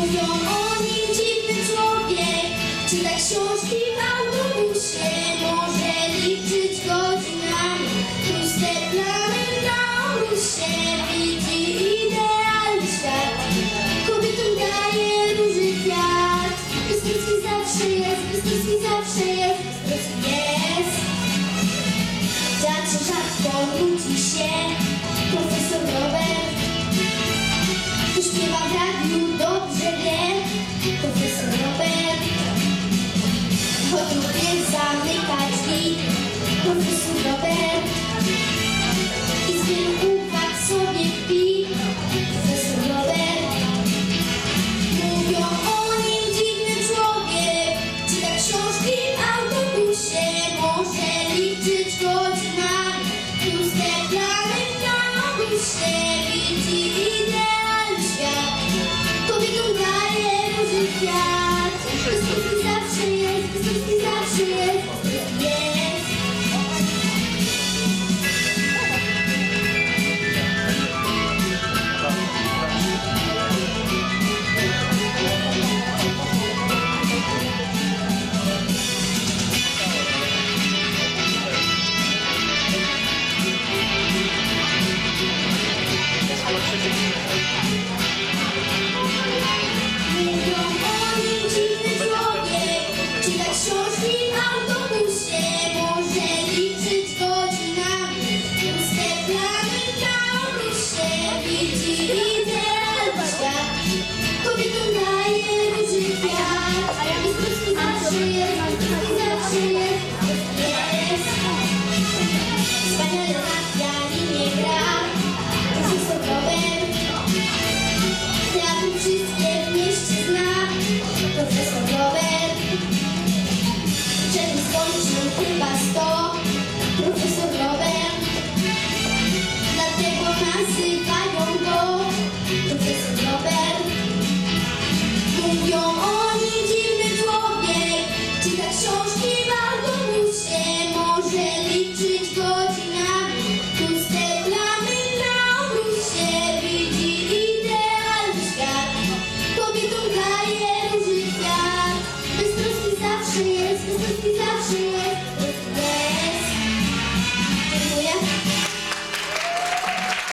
Mówią o nim dziwny człowiek, czyta książki w autobusie, może liczyć godzinami, puste plany na obusie, widzi idealny świat, kobietom daje róży kwiat. Wysocki zawsze jest, Wysocki zawsze jest, Wysocki jest. Zawsze rzadko nudzi się profesor Robert, to śpiewa w radiu, dobrze wie profesor Robert. Choć lubię zamykać drzwi, profesor Robert, i z wielu uwag sobie kpi profesor Robert. Mówią o nim dziwny człowiek, czyta książki w autobusie, może liczyć godzinami, puste plany na obusie, widzi idealny świat, kobietom daje róży kwiat. Wysocki zawsze jest, Wysocki zawsze